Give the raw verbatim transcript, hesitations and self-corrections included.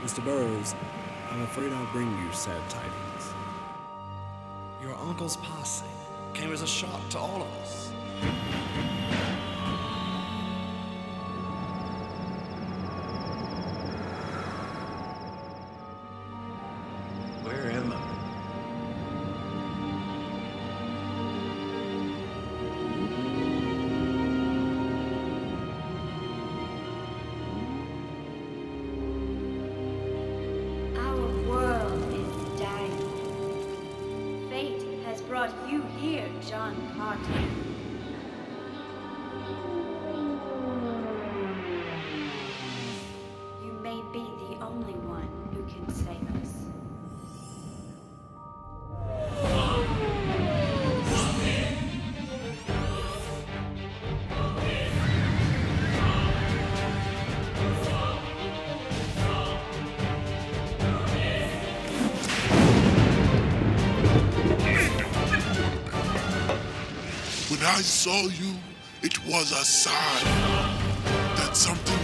Mister Burroughs, I'm afraid I'll bring you sad tidings. Your uncle's passing came as a shock to all of us. Where am I? Brought you here, John Carter. You may be the only one who can save us. When I saw you, it was a sign that something